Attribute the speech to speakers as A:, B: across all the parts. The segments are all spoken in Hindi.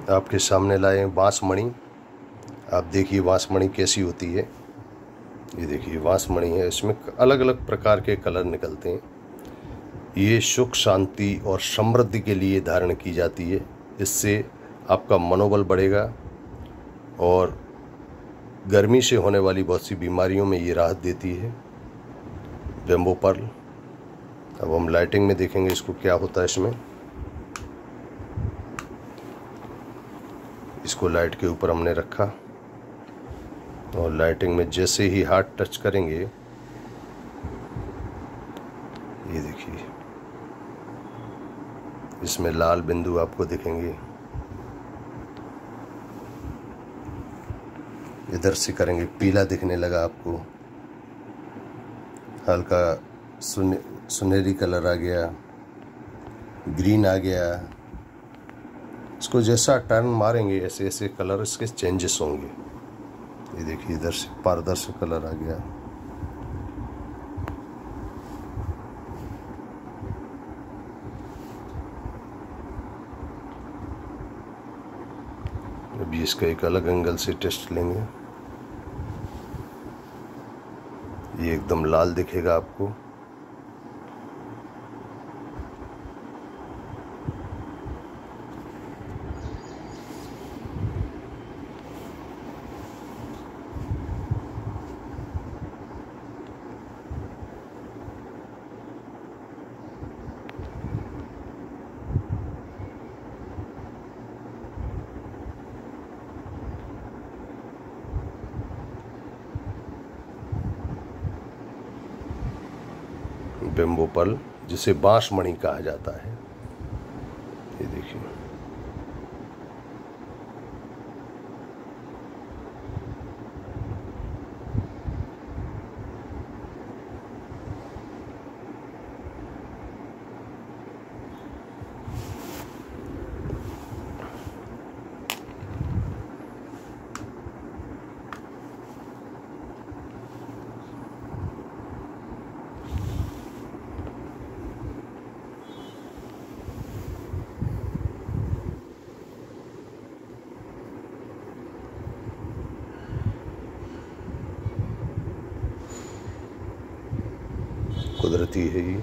A: आपके सामने लाए बांसमणि। आप देखिए बांसमणि कैसी होती है। ये देखिए बांसमणि है, इसमें अलग अलग प्रकार के कलर निकलते हैं। ये सुख शांति और समृद्धि के लिए धारण की जाती है। इससे आपका मनोबल बढ़ेगा और गर्मी से होने वाली बहुत सी बीमारियों में ये राहत देती है। बेम्बो पर्ल। अब हम लाइटिंग में देखेंगे इसको क्या होता है इसमें। इसको लाइट के ऊपर हमने रखा और लाइटिंग में जैसे ही हाथ टच करेंगे, ये देखिए इसमें लाल बिंदु आपको दिखेंगे। इधर से करेंगे पीला दिखने लगा आपको, हल्का सुनहरी कलर आ गया, ग्रीन आ गया। इसको जैसा टर्न मारेंगे ऐसे ऐसे कलर इसके चेंजेस होंगे। ये देखिए इधर से पारदर्शी कलर आ गया। अभी इसका एक अलग एंगल से टेस्ट लेंगे। ये एकदम लाल दिखेगा आपको। बेम्बो पर्ल, जिसे बांसमणि कहा जाता है। ये देखिए कुदरती है ये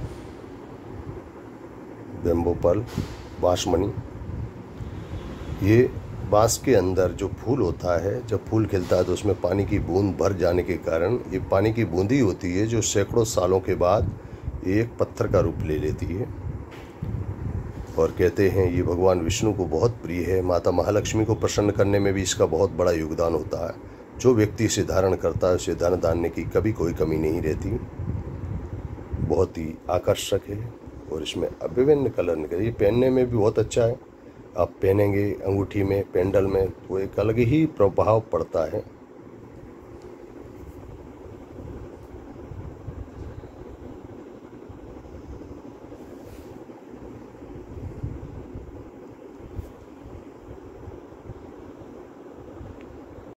A: बेम्बो पर्ल बांसमणि। ये बांस के अंदर जो फूल होता है, जब फूल खिलता है तो उसमें पानी की बूंद भर जाने के कारण ये पानी की बूंद ही होती है जो सैकड़ों सालों के बाद एक पत्थर का रूप ले लेती है। और कहते हैं ये भगवान विष्णु को बहुत प्रिय है। माता महालक्ष्मी को प्रसन्न करने में भी इसका बहुत बड़ा योगदान होता है। जो व्यक्ति इसे धारण करता है उसे धन धान्य की कभी कोई कमी नहीं रहती। बहुत ही आकर्षक है और इसमें विभिन्न कलर निकले। ये पहनने में भी बहुत अच्छा है। आप पहनेंगे अंगूठी में, पेंडल में, तो एक अलग ही प्रभाव पड़ता है।